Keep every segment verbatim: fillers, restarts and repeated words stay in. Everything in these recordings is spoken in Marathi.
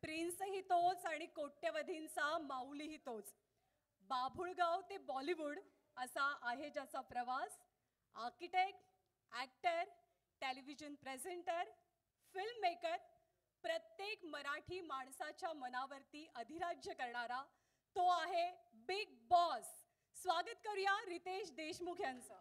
प्रिन्सही तोच आणि कोट्यवधींचा माऊलीही तोच. बाभुळगाव ते बॉलिवूड असा आहे ज्याचा प्रवास. Architect, actor, television presenter, film maker, प्रत्येक मराठी माणसाच्या मनावरती अधिराज्य करणारा तो आहे बिग बॉस. स्वागत करूया रितेश देशमुख यांचं.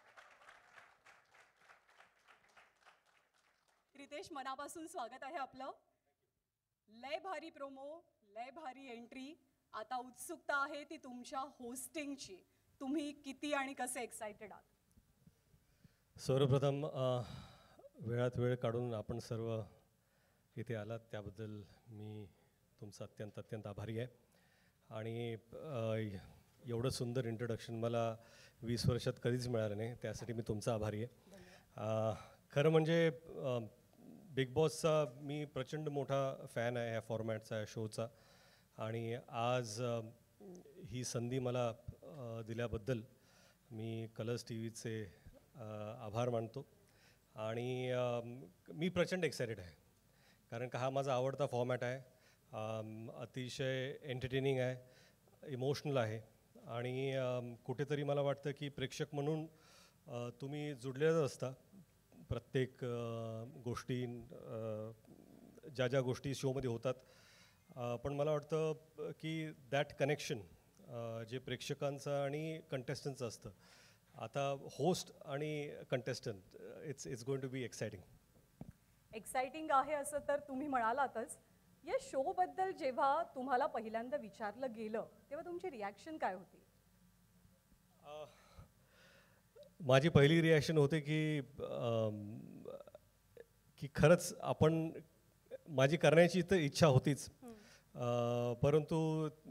रितेश, मनापासून स्वागत आहे आपलं. लय भारी प्रोमो, लय भारी एंट्री. आता उत्सुकता आहे ती तुमच्या होस्टिंगची. तुम्ही किती आणि कसे एक्साइटेड आहात? सर्वप्रथम वेळात वेळ काढून आपण सर्व इथे आलात त्याबद्दल मी तुमचा अत्यंत अत्यंत आभारी आहे. आणि एवढं सुंदर इंट्रोडक्शन मला वीस वर्षात कधीच मिळालं नाही, त्यासाठी मी तुमचा आभारी आहे. खरं म्हणजे बिग बॉसचा मी प्रचंड मोठा फॅन आहे, ह्या फॉर्मॅटचा, ह्या शोचा. आणि आज ही संधी मला दिल्याबद्दल मी कलर्स टी व्हीचे आभार मानतो. आणि मी प्रचंड एक्सायटेड आहे, कारण का हा माझा आवडता फॉर्मॅट आहे. अतिशय एंटरटेनिंग आहे, इमोशनल आहे. आणि कुठेतरी मला वाटतं की प्रेक्षक म्हणून तुम्ही जुडलेच असता प्रत्येक गोष्टी, ज्या ज्या गोष्टी शोमध्ये होतात. पण मला वाटतं की दॅट कनेक्शन जे प्रेक्षकांचं आणि कंटेस्टंटचं असतं, आता होस्ट आणि contestant, it's it's going to be exciting. Exciting आहे असं तर तुम्ही म्हणालातच. या शोबद्दल जेव्हा तुम्हाला पहिल्यांदा विचारलं गेलं तेव्हा तुमची रिॲक्शन काय होती? माझी पहिली रिॲक्शन होते की की खरंच आपण, माझी करण्याची तर इच्छा होतीच, परंतु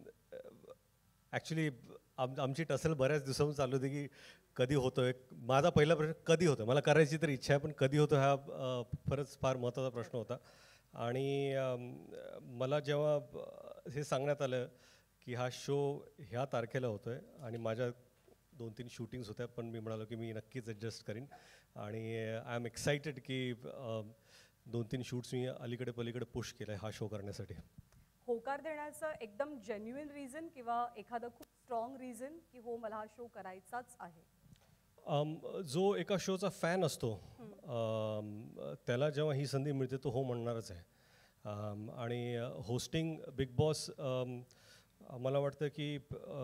ॲक्च्युली आम आमची टसल बऱ्याच दिवसांपासून चालू होती की कधी होतं आहे. माझा पहिला प्रश्न कधी होतं, मला करायची तर इच्छा आहे पण कधी होतं हा खरंच फार महत्त्वाचा प्रश्न होता. आणि मला जेव्हा हे सांगण्यात आलं की हा शो ह्या तारखेला होतो आहे आणि माझ्या दोन तीन शूटिंग्स होत्या, पण मी म्हणालो की मी नक्कीच ॲडजस्ट करीन. आणि आय एम एक्सायटेड की दोन तीन शूट्स मी अलीकडे पलीकडे पुश केलं आहे हा शो करण्यासाठी. होकार देण्याचं एकदम जेन्युइन रिझन किंवा एखादं खूप स्ट्रॉंग रिझन की हो मला हा शो करायचाच आहे? जो एका शोचा फॅन असतो त्याला जेव्हा ही संधी मिळते तो हो म्हणणारच आहे. आणि होस्टिंग बिग बॉस मला वाटतं की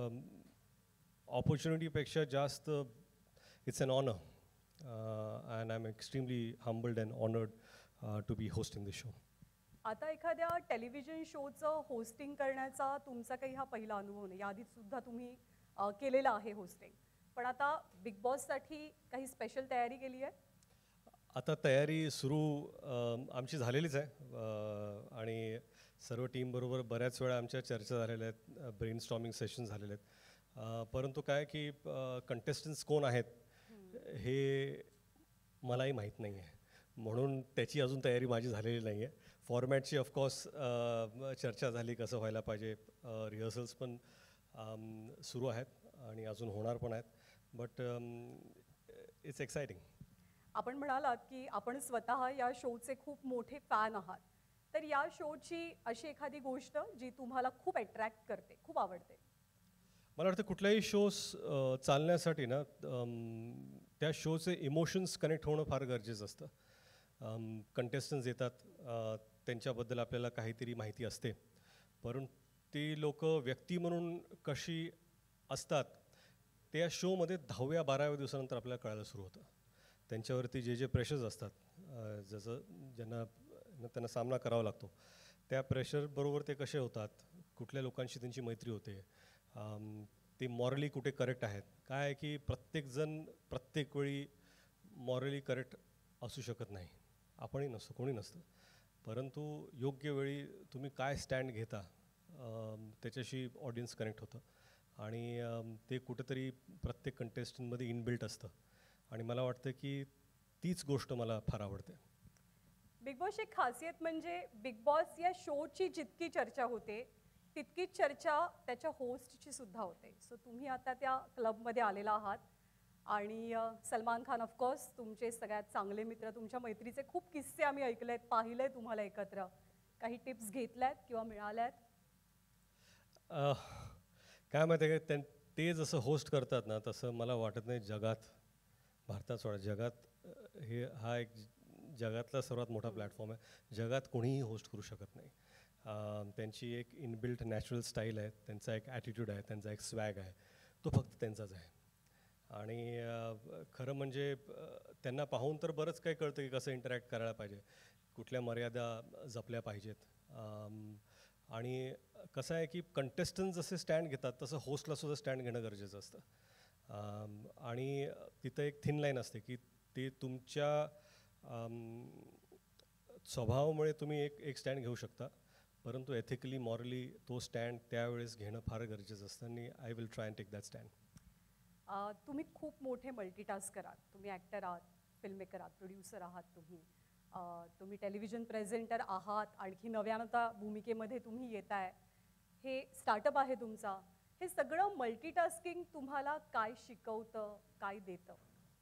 ऑपॉर्च्युनिटीपेक्षा जास्त it's an honour, and I am extremely humbled and honoured to be hosting this show. आता एखाद्या टेलिव्हिजन शोचं होस्टिंग करण्याचा तुमचा काही हा पहिला अनुभव नाही, याआधी सुद्धा तुम्ही केलेला आहे होस्टिंग, पण आता बिग बॉससाठी काही स्पेशल तयारी केली आहे? आता तयारी सुरू आमची झालेलीच आहे आणि सर्व टीमबरोबर बऱ्याच वेळा आमच्या चर्चा झालेल्या आहेत, ब्रेनस्टॉर्मिंग सेशन झालेले आहेत. परंतु काय की कंटेस्टंट्स कोण आहेत हे मलाही माहीत नाही आहे, म्हणून त्याची अजून तयारी माझी झालेली नाही आहे. फॉर्मॅटची ऑफकोर्स चर्चा झाली कसं व्हायला पाहिजे, रिहर्सल्स पण सुरू आहेत आणि अजून होणार पण आहेत. But it's exciting. आपण म्हणालात की आपण स्वतः या शोचे खूप मोठे फॅन आहात, तर या शोची अशी एखादी गोष्ट जी तुम्हाला खूप अट्रॅक्ट करते, खूप आवडते? मला वाटतं कुठल्याही शोज चालण्यासाठी ना त्या शोचे इमोशन्स कनेक्ट होणं फार गरजेचं असतं. कंटेस्टंट्स येतात, त्यांच्याबद्दल आपल्याला काहीतरी माहिती असते, परंतु ती लोक व्यक्ती म्हणून कशी असतात ते या शोमध्ये दहाव्या बाराव्या दिवसानंतर आपल्याला कळायला सुरू होतं. त्यांच्यावरती जे जे प्रेशर्स असतात, जसं ज्यांना त्यांना सामना करावा लागतो, त्या प्रेशरबरोबर ते कसे होतात, कुठल्या लोकांशी त्यांची मैत्री होते, ते मॉरली कुठे करेक्ट आहेत. काय आहे की प्रत्येकजण प्रत्येक वेळी मॉरली करेक्ट असू शकत नाही, आपणही नसतो, कोणी नसतं, परंतु योग्य वेळी तुम्ही काय स्टँड घेता त्याच्याशी ऑडियन्स कनेक्ट होतं आणि ते कुठेतरी प्रत्येक कंटेस्टंटमध्ये इनबिल्ट असतं. आणि मला वाटतं की तीच गोष्ट मला फार आवडते. बिग बॉसची एक खासियत म्हणजे बिग बॉस या शोची जितकी चर्चा होते तितकीच चर्चा त्याच्या होस्टची सुद्धा होते. सो तुम्ही आता त्या क्लबमध्ये आलेला आहात आणि सलमान खान ऑफकोर्स तुमचे सगळ्यात चांगले मित्र, तुमच्या मैत्रीचे खूप किस्से आम्ही ऐकलेत, पाहिलंय तुम्हाला एकत्र. काही टिप्स घेतल्यात किंवा मिळाल्यात? अह, काय माहिती आहे का त्यां ते जसं होस्ट करतात ना तसं मला वाटत नाही जगात भारतात सोडा जगात अह, हे हा एक ज- जगातला सर्वात मोठा प्लॅटफॉर्म आहे. जगात कोणीही होस्ट करू शकत नाही. अह, त्यांची एक इनबिल्ट नॅचरल स्टाईल आहे, त्यांचा एक ॲटिट्यूड आहे, त्यांचा एक स्वॅग आहे, तो फक्त त्यांचाच आहे. आणि अह, खरं म्हणजे अह, त्यांना पाहून तर बरंच काही कळतं की कसं इंटरॅक्ट करायला पाहिजे, कुठल्या मर्यादा जपल्या पाहिजेत. अम, आणि कसं आहे की कंटेस्टंट जसे स्टँड घेतात तसं होस्टला सुद्धा स्टँड घेणं गरजेचं असतं. अम, आणि तिथं एक थिन लाईन असते की ते तुमच्या अम, स्वभावामुळे तुम्ही एक एक स्टँड घेऊ शकता, परंतु एथिकली मॉरली तो स्टँड त्यावेळेस घेणं फार गरजेचं असतं आणि I will try and take that stand. अ, तुम्ही खूप मोठे मल्टीटास्कर आहात. तुम्ही ॲक्टर आहात, फिल्ममेकर आहात, प्रोड्युसर आहात तुम्ही. अ, तुम्ही टेलिव्हिजन प्रेझेंटर आहात, आणखी नव्यानं आता भूमिकेमध्ये तुम्ही येताय. हे स्टार्टअप आहे तुमचा. हे सगळं मल्टीटास्किंग तुम्हाला काय शिकवतं, काय देतं?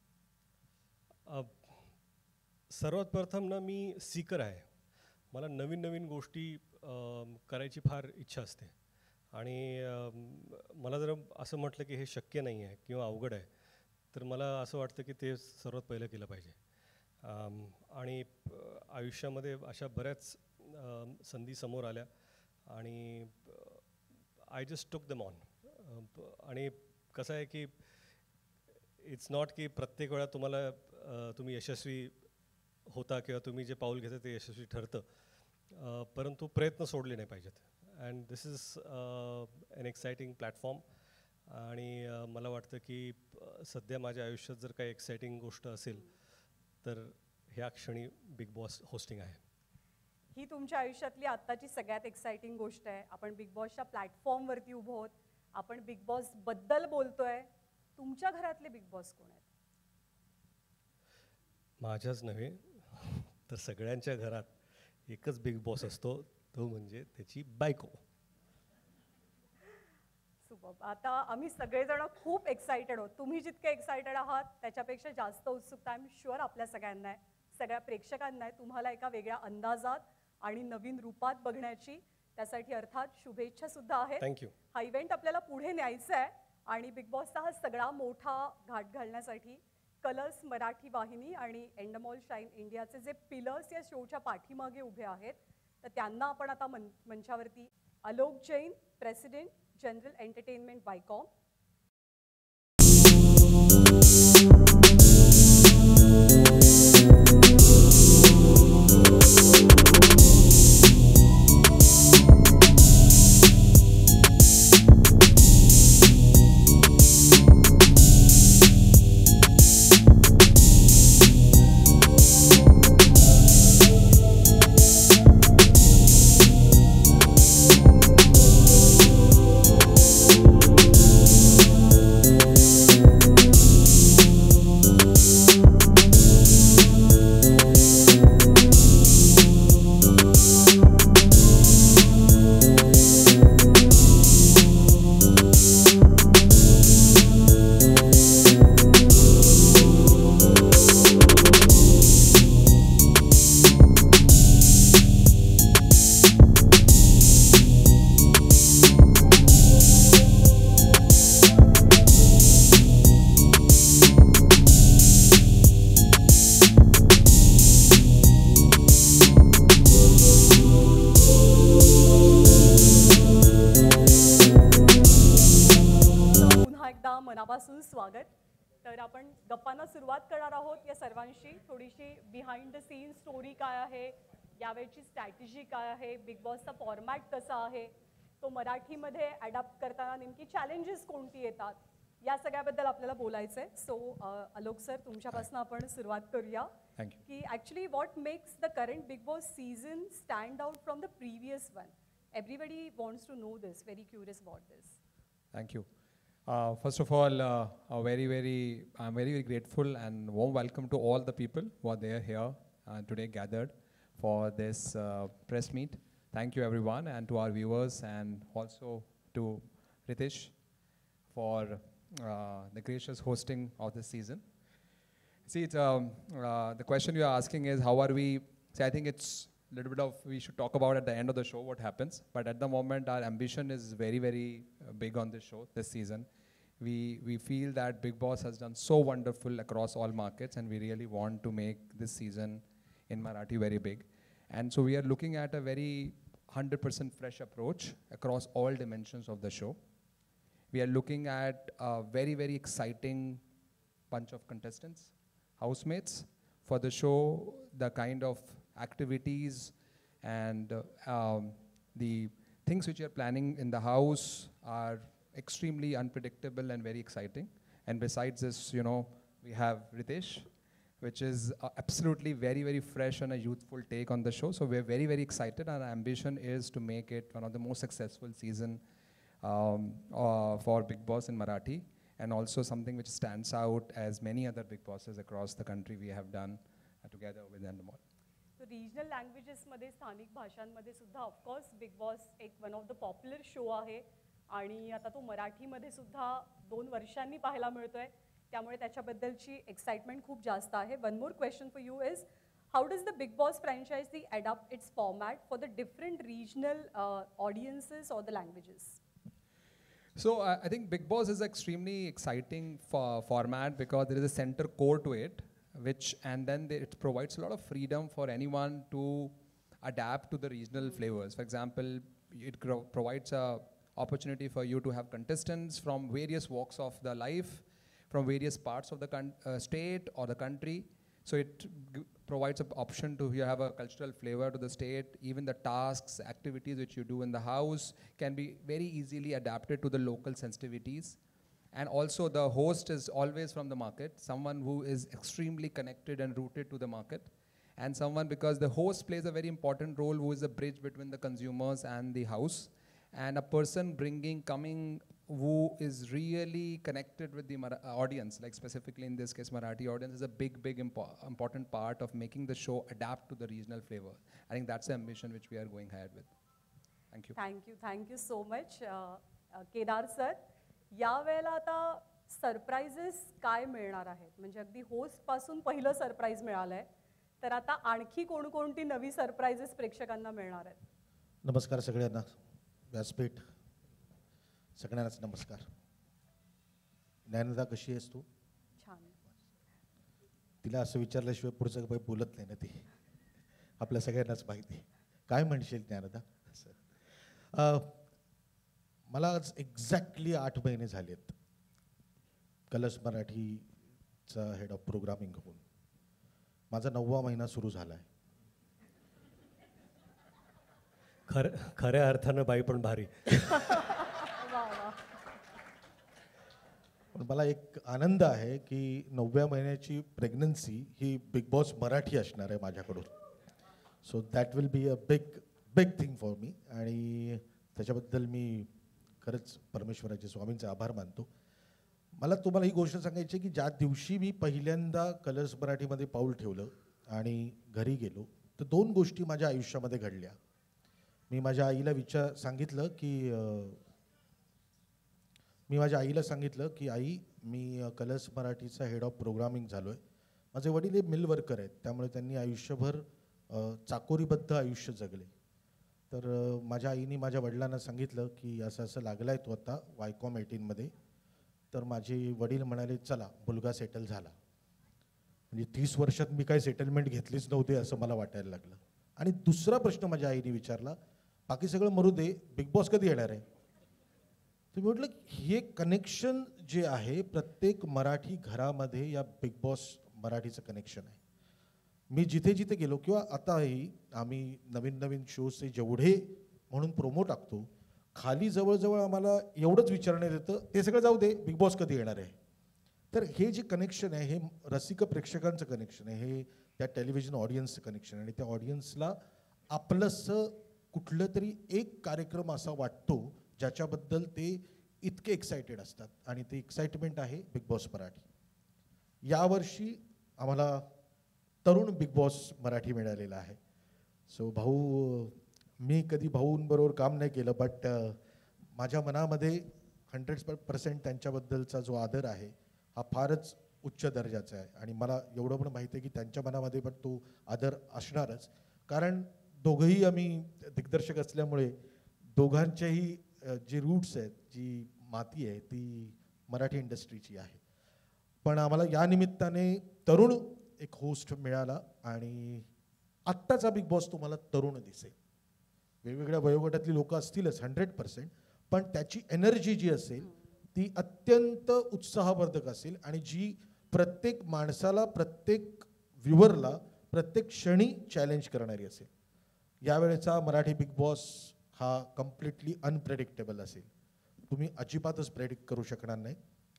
अ, सर्वात प्रथम ना मी सीकर आहे. मला नवीन नवीन गोष्टी अम, करायची फार इच्छा असते आणि अम, मला जर असं म्हटलं की हे शक्य नाही आहे किंवा अवघड आहे तर मला असं वाटतं की ते सर्वात पहिलं केलं पाहिजे. अम, आणि अ, आयुष्यामध्ये अशा बऱ्याच अम, संधी समोर आल्या आणि I just took them on. आणि कसं आहे की इट्स नॉट की प्रत्येक वेळा तुम्हाला अ, तुम्ही यशस्वी होता किंवा तुम्ही जे पाऊल घेता ते यशस्वी ठरतं, अ, परंतु प्रयत्न सोडले नाही पाहिजेत. And this is an exciting platform. आणि अ, मला वाटतं की अ, सध्या माझ्या आयुष्यात जर काही एक्साइटिंग गोष्ट असेल तर ह्या क्षणी बिग बॉस होस्टिंग आहे. ही तुमच्या आयुष्यातली आत्ताची सगळ्यात एक्साइटिंग गोष्ट आहे. आपण बिग बॉसच्या प्लॅटफॉर्मवरती उभो आहोत. आपण बिग बॉसबद्दल बोलतोय. तुमच्या घरातले बिग बॉस कोण आहेत? माझ्याच नव्हे तर सगळ्यांच्या घरात एकच बिग बॉस असतो, तो म्हणजे त्याची बायको. सुपर्ब. आता आम्ही सगळेजण खूप एक्सायटेड आहोत. तुम्ही जितके एक्सायटेड आहात त्याच्यापेक्षा जास्त उत्सुकता आय एम शुअर आपल्या सगळ्यांना आहे, सगळ्या प्रेक्षकांना आहे, तुम्हाला एका वेगळ्या अंदाजात आणि नवीन रूपात बघण्याची. त्यासाठी अर्थात शुभेच्छा सुद्धा आहेत. थँक्यू. हा इव्हेंट आपल्याला पुढे न्यायचा आहे आणि बिग बॉसचा हा सगळा मोठा घाट घालण्यासाठी कलर्स मराठी वाहिनी आणि एंडमॉल शाईन इंडियाचे जे पिलर्स या शोच्या पाठीमागे उभे आहेत, तर त्यांना आपण आता मन मंचावरती Alok Jain, president general entertainment Viacom. मनापासून स्वागत. तर आपण गप्पांना सुरुवात करणार आहोत या सर्वांशी. थोडीशी बिहाइंड द सीन स्टोरी काय आहे, यावेळची स्ट्रॅटेजी काय आहे, बिग बॉसचा फॉर्मॅट कसा आहे, तो मराठीमध्ये ॲडॅप्ट करताना नेमकी चॅलेंजेस कोणती येतात, या सगळ्याबद्दल आपल्याला बोलायचं आहे. सो आलोक सर, तुमच्यापासून आपण सुरुवात करूया. Thank you. की actually what makes the current Bigg Boss season stand out from the previous one? Everybody wants to know this, very curious about this. Thank you. Uh, first of all, uh, a very, very, I'm very, very grateful and warm welcome to all the people who are there here uh, today gathered for this uh, press meet. Thank you everyone, and to our viewers, and also to Ritesh for uh, the gracious hosting of this season. See, it's, um, uh, the question you're asking is how are we, see I think it's little bit of we should talk about at the end of the show what happens. But at the moment, our ambition is very, very uh, big on this show this season. We we feel that Bigg Boss has done so wonderful across all markets, and we really want to make this season in Marathi very big. And so we are looking at a very one hundred percent fresh approach across all dimensions of the show. We are looking at a very, very exciting bunch of contestants, housemates. For the show, the kind of activities and uh, um, the things which you're planning in the house are extremely unpredictable and very exciting. And besides this, you know, we have Ritesh, which is uh, absolutely very, very fresh and a youthful take on the show. So we're very, very excited. Our ambition is to make it one of the most successful season um, uh, for Bigg Boss in Marathi, and also something which stands out as many other Bigg Bosses across the country we have done uh, together with Endemol. So regional languages मध्ये स्थानिक भाषांमध्ये सुद्धा ऑफकोर्स बिग बॉस एक one of the popular show आहे आणि आता तो मराठीमध्ये सुद्धा दोन वर्षांनी पाहायला मिळतोय, त्यामुळे त्याच्याबद्दलची एक्साइटमेंट खूप जास्त आहे. One more question for you is how does the Bigg Boss franchise adopt its format for the different regional audiences or the languages? So uh, I think Bigg Boss is an extremely exciting for format because there is a center core to it, which and then they, it provides a lot of freedom for anyone to adapt to the regional flavors. For example, it gro- provides a opportunity for you to have contestants from various walks of the life, from various parts of the con- uh, state or the country. So it g- provides an option to you have a cultural flavor to the state. Even the tasks, activities which you do in the house can be very easily adapted to the local sensitivities. And also the host is always from the market, someone who is extremely connected and rooted to the market. And someone, because the host plays a very important role, who is a bridge between the consumers and the house. And a person bringing, coming, who is really connected with the Mara- audience, like specifically in this case Marathi audience, is a big, big impo- important part of making the show adapt to the regional flavor. I think that's the ambition which we are going ahead with. Thank you. Thank you thank you so much Kedar sir. यावेळेला आता सरप्राइजेस काय मिळणार आहेत? म्हणजे अगदी होस्टपासून पहिलं सरप्राईज मिळालं आहे, तर आता आणखी कोणकोणती नवी सरप्राइजेस प्रेक्षकांना मिळणार आहेत? नमस्कार सगळ्यांना. व्यासपीठ सगळ्यांनाच नमस्कार. ज्ञानदा कशी आहेस तू? छान. तिला असं विचारल्याशिवाय पुढचं काही बोलत नाही ना ती, आपल्या सगळ्यांनाच माहिती. काय म्हणशील ज्ञानदा? अ, मला आज एक्झॅक्टली आठ महिने झालेत कलर्स मराठीचा हेड ऑफ प्रोग्रामिंग होऊन. माझा नववा महिना सुरू झाला आहे. खर खऱ्या अर्थानं बाई पण भारी. वा वा. पण मला एक आनंद आहे की नवव्या महिन्याची प्रेग्नन्सी ही बिग बॉस मराठी असणार आहे माझ्याकडून. So that will be a big big thing for me, आणि त्याच्याबद्दल मी खरंच परमेश्वराचे, स्वामींचे आभार मानतो. मला तुम्हाला ही गोष्ट सांगायची आहे की ज्या दिवशी मी पहिल्यांदा कलर्स मराठीमध्ये पाऊल ठेवलं आणि घरी गेलो, तर दोन गोष्टी माझ्या आयुष्यामध्ये घडल्या. मी माझ्या आईला विचार सांगितलं की मी माझ्या आईला सांगितलं की आई, मी कलर्स मराठीचा हेड ऑफ प्रोग्रामिंग झालो आहे. माझे वडील हे मिल वर्कर आहेत, त्यामुळे त्यांनी आयुष्यभर चाकोरीबद्ध आयुष्य जगले. तर माझ्या आईने माझ्या वडिलांना सांगितलं की असं असं लागलं आहे तो आता वायकॉम एटीनमध्ये. तर माझे वडील म्हणाले चला, मुलगा सेटल झाला. म्हणजे तीस वर्षात मी काही सेटलमेंट घेतलीच नव्हती असं मला वाटायला लागलं. आणि दुसरा प्रश्न माझ्या आईने विचारला, बाकी सगळं मरू दे, बिग बॉस कधी येणार आहे? तर मी म्हटलं हे कनेक्शन जे आहे प्रत्येक मराठी घरामध्ये या बिग बॉस मराठीचं कनेक्शन आहे. मी जिथे जिथे गेलो किंवा आताही आम्ही नवीन नवीन शोजचे जेवढे म्हणून प्रोमो टाकतो, खाली जवळजवळ आम्हाला एवढंच विचारण्यात येतं, ते सगळं जाऊ दे, बिग बॉस कधी येणार आहे? तर हे जे कनेक्शन आहे हे रसिक प्रेक्षकांचं कनेक्शन आहे, हे त्या टेलिव्हिजन ऑडियन्सचं कनेक्शन आहे. आणि त्या ऑडियन्सला आपलंसं कुठलं तरी एक कार्यक्रम असा वाटतो ज्याच्याबद्दल ते इतके एक्सायटेड असतात, आणि ते एक्साइटमेंट आहे बिग बॉस मराठी. यावर्षी आम्हाला तरुण बिग बॉस मराठी मिळालेला आहे. सो भाऊ, मी कधी भाऊंबरोबर काम नाही केलं, बट माझ्या मनामध्ये हंड्रेड पर्सेंट त्यांच्याबद्दलचा जो आदर आहे हा फारच उच्च दर्जाचा आहे. आणि मला एवढं पण माहिती आहे की त्यांच्या मनामध्ये पण तो आदर असणारच, कारण दोघंही आम्ही दिग्दर्शक असल्यामुळे दोघांच्याही अ, जे रूट्स आहेत, जी माती आहे ती मराठी इंडस्ट्रीची आहे. पण आम्हाला या निमित्ताने तरुण एक होस्ट मिळाला आणि आत्ताचा बिग बॉस तुम्हाला तरुण दिसेल. वेगवेगळ्या वयोगटातली लोकं असतीलच हंड्रेड पर्सेंट, पण त्याची एनर्जी जी असेल ती अत्यंत उत्साहवर्धक असेल आणि जी प्रत्येक माणसाला, प्रत्येक व्ह्युअरला प्रत्येक क्षणी चॅलेंज करणारी असेल. यावेळेचा मराठी बिग बॉस हा कम्प्लिटली अनप्रेडिक्टेबल असेल. तुम्ही अजिबातच प्रेडिक्ट करू शकणार नाही.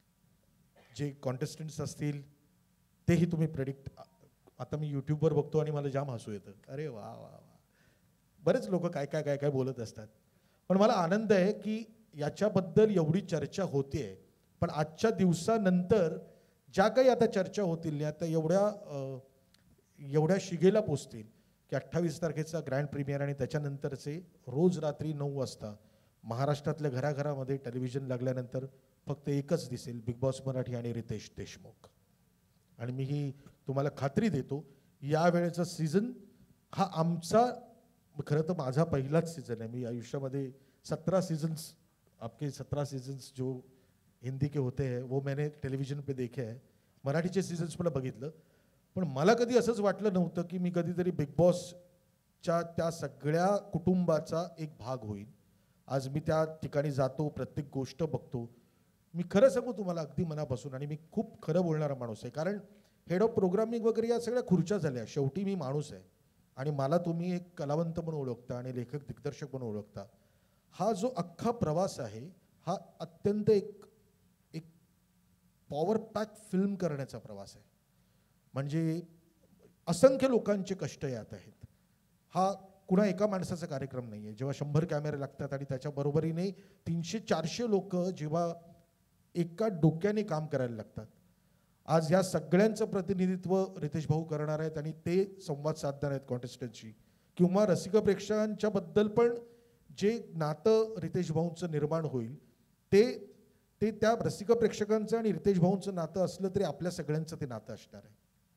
जे कॉन्टेस्टंट्स असतील तेही तुम्ही प्रेडिक्ट. आता मी यूट्यूबवर बघतो आणि मला जाम हसू येतं. अरे वा वा वा, बरेच लोक काय काय काय काय बोलत असतात. पण मला आनंद आहे की याच्याबद्दल एवढी चर्चा होते. पण आजच्या दिवसानंतर ज्या काही आता चर्चा होतील त्या आता एवढ्या अ, एवढ्या शिगेला पोचतील की अठ्ठावीस तारखेचा ग्रँड प्रीमियर आणि त्याच्यानंतरचे रोज रात्री नऊ वाजता महाराष्ट्रातल्या घराघरामध्ये टेलिव्हिजन लागल्यानंतर फक्त एकच दिसेल, बिग बॉस मराठी आणि रितेश देशमुख. आणि मी ही तुम्हाला खात्री देतो, यावेळेचा सीझन हा आमचा, खरं तर माझा पहिलाच सीझन आहे. मी आयुष्यामध्ये सतरा सीजन्स, आपके सतरा सीजन्स जो हिंदी के होते हैं वो मैंने टेलिव्हिजन पे देखे आहे. मराठीचे सीझन्स मला बघितलं, पण मला कधी असंच वाटलं नव्हतं की मी कधीतरी बिग बॉसच्या त्या सगळ्या कुटुंबाचा एक भाग होईल. आज मी त्या ठिकाणी जातो, प्रत्येक गोष्ट बघतो. मी खरं सांगू तुम्हाला अगदी मनापासून, आणि मी खूप खरं बोलणारा माणूस आहे, कारण हेड ऑफ प्रोग्रामिंग वगैरे या सगळ्या खुर्च्या झाल्या. शेवटी मी माणूस आहे आणि मला तुम्ही एक कलावंत म्हणून ओळखता आणि लेखक दिग्दर्शक म्हणून ओळखता. हा जो अख्खा प्रवास आहे हा अत्यंत एक एक पॉवर पॅक फिल्म करण्याचा प्रवास आहे. म्हणजे असंख्य लोकांचे कष्ट यात आहेत. हा कुणा एका माणसाचा कार्यक्रम नाही आहे. जेव्हा शंभर कॅमेरे लागतात आणि त्याच्या बरोबरीने तीनशे चारशे लोक जेव्हा एका डोक्याने काम करायला लागतात. आज ह्या सगळ्यांचं प्रतिनिधित्व रितेश भाऊ करणार आहेत आणि ते संवाद साधणार आहेत कॉन्टेस्टंटशी, किंवा रसिक प्रेक्षकांच्या बद्दल पण जे नातं रितेश भाऊंचं निर्माण होईल ते ते त्या रसिक प्रेक्षकांचं आणि रितेश भाऊंचं नातं असलं तरी आपल्या सगळ्यांचं ते नातं असणार आहे.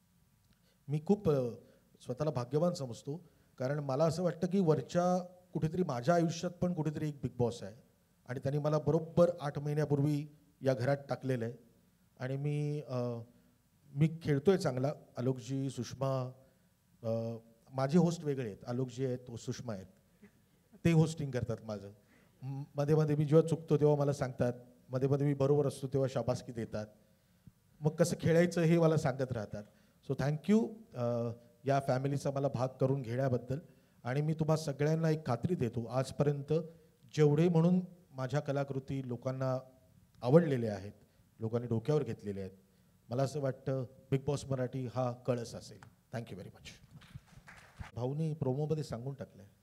मी खूप अ, स्वतःला भाग्यवान समजतो, कारण मला असं वाटतं की वरच्या कुठेतरी माझ्या आयुष्यात पण कुठेतरी एक बिग बॉस आहे आणि त्यांनी मला बरोबर आठ महिन्यापूर्वी या घरात टाकलेलं आहे. आणि मी अ, मी खेळतोय चांगला. आलोकजी, सुषमा, अ, माझे होस्ट वेगळे आहेत. आलोकजी आहेत, सुषमा आहेत, ते होस्टिंग करतात माझं. म- मध्ये मध्ये मी जेव्हा चुकतो तेव्हा मला सांगतात, मध्ये मध्ये मी बरोबर असतो तेव्हा शाबासकी देतात. मग कसं खेळायचं हे मला सांगत राहतात. सो थँक्यू या फॅमिलीचा मला भाग करून घेण्याबद्दल. आणि मी तुम्हा सगळ्यांना एक खात्री देतो, आजपर्यंत जेवढे म्हणून माझ्या कलाकृती लोकांना आवडलेल्या आहेत, लोकांनी डोक्यावर घेतलेले आहेत, मला असं वाटतं बिग बॉस मराठी हा कळस असेल. Thank you very much. भाऊनी प्रोमोमध्ये सांगून टाकलं आहे,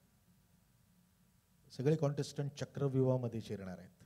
सगळे कॉन्टेस्टंट चक्रव्यूहामध्ये शिरणार आहेत.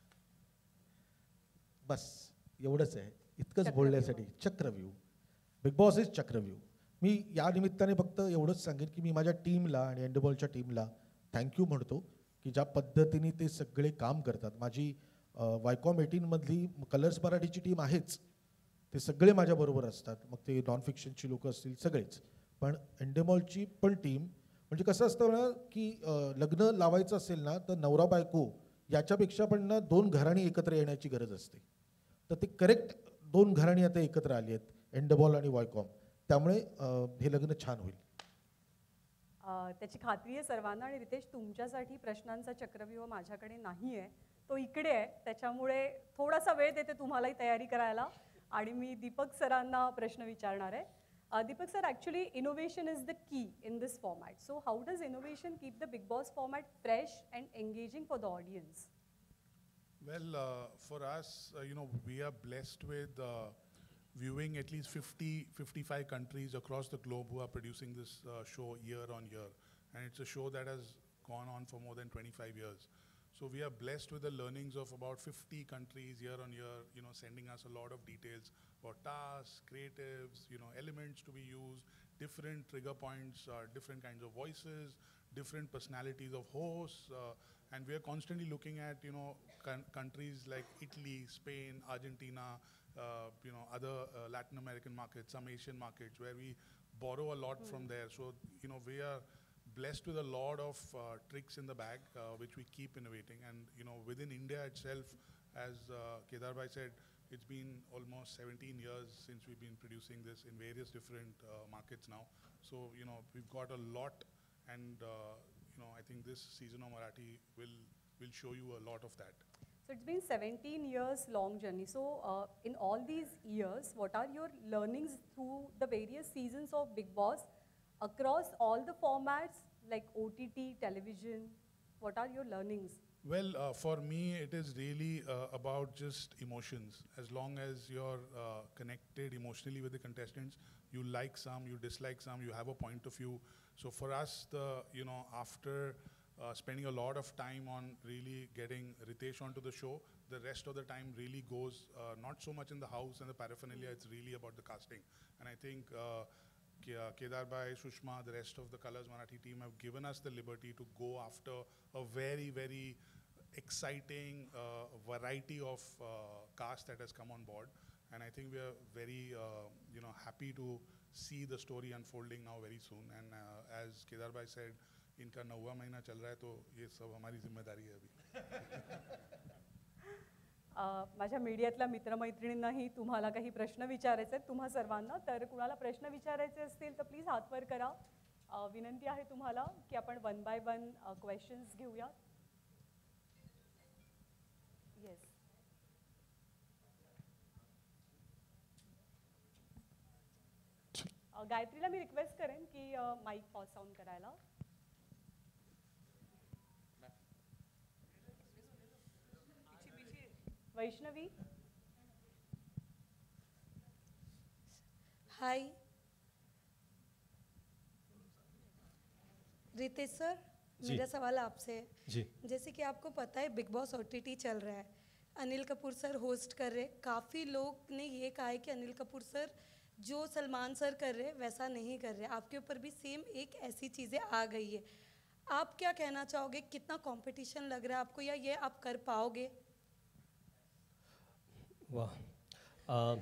बस एवढंच आहे, इतकंच बोलण्यासाठी. चक्रव्यूह, बिग बॉस इज चक्रव्यूह. मी या निमित्ताने फक्त एवढंच सांगेन की मी माझ्या टीमला आणि एंडबॉलच्या टीमला थँक्यू म्हणतो की ज्या पद्धतीने ते सगळे काम करतात. माझी वायकॉम एटीनमधली कलर्स मराठीची टीम आहेच, ते सगळे माझ्याबरोबर असतात. मग ते नॉन फिक्शनची लोकं असतील सगळेच, पण एंडेमॉलची पण टीम. म्हणजे कसं असतं ना की अ, लग्न लावायचं असेल ना तर नवरा बायको याच्यापेक्षा पण ना दोन घराणी एकत्र येण्याची गरज असते. तर ते करेक्ट दोन घराणी आता एकत्र आली आहेत, एंडेबॉल आणि वायकॉम. त्यामुळे अ, हे लग्न छान होईल. अ, त्याची खात्री आहे सर्वांना. आणि रितेश, तुमच्यासाठी प्रश्नांचा चक्रव्यूह माझ्याकडे नाही आहे, तो इकडे आहे. त्याच्यामुळे थोडासा वेळ देते तुम्हालाही तयारी करायला. आणि मी दीपक सरांना प्रश्न विचारणार आहे. Uh, Deepak sir, actually innovation is the key in this format. So how does innovation keep the Big Boss format fresh and engaging for the audience? Well, uh, for us, uh, you know, we are blessed with uh, viewing at least fifty, fifty-five countries across the globe who are producing this uh, show year on year. And it's a show that has gone on for more than twenty-five years. So we are blessed with the learnings of about fifty countries year on year, you know, sending us a lot of details about tasks, creatives, you know, elements to be used, different trigger points, uh, different kinds of voices, different personalities of hosts. Uh, and we are constantly looking at, you know, con- countries like Italy, Spain, Argentina, uh, you know, other uh, Latin American markets, some Asian markets, where we borrow a lot from there. So, you know, we are blessed with a lot of uh, tricks in the bag, uh, which we keep innovating. And you know, within India itself, as uh, Kedar bhai said, it's been almost seventeen years since we've been producing this in various different uh, markets now. So you know, we've got a lot, and uh, you know, I think this season of Marathi will will show you a lot of that. So it's been seventeen years long journey. So uh, in all these years, what are your learnings through the various seasons of Bigg Boss across all the formats like O T T, television? What are your learnings? Well, uh, for me, it is really uh, about just emotions. As long as you're uh, connected emotionally with the contestants, you like some, you dislike some, you have a point of view. So for us, the you know, after uh, spending a lot of time on really getting Ritesh onto the show, the rest of the time really goes uh, not so much in the house and the paraphernalia, it's really about the casting. And I think uh, Ke- uh, Kedar bhai, Sushma, the rest of the Colors Marathi team have given us the liberty to go after a very, very exciting uh, variety of uh, cast that has come on board. And I think we are very, uh, you know, happy to see the story unfolding now very soon. And uh, as Kedar bhai said, इनका नौवा महीना चल रहा है तो ये सब हमारी जिम्मेदारी है अभी. अ, माझ्या मीडियातल्या मित्रमैत्रिणींनाही तुम्हाला काही प्रश्न विचारायचे आहेत तुम्हा सर्वांना. तर कुणाला प्रश्न विचारायचे असतील तर प्लीज हात वर करा. अ, विनंती आहे तुम्हाला की आपण वन बाय वन क्वेश्चन्स घेऊया. येस. गायत्रीला मी रिक्वेस्ट करेन की माईक पॉज ऑन करायला. वैष्णवी. Hi Riteish sir, ji. मेरा सवाल आपसे है. जी जैसे कि आपको पता है बिग बॉस ओटीटी चल रहा है, अनिल कपूर सर होस्ट कर रहे. काफ़ी लोग ने ये कहा है कि अनिल कपूर सर जो सलमान सर कर रहे वैसा नहीं कर रहे. आपके ऊपर भी सेम एक ऐसी चीज़ें आ गई है. आप क्या कहना चाहोगे, कितना कंपटीशन लग रहा है आपको, या ये आप कर पाओगे? वाह. अ,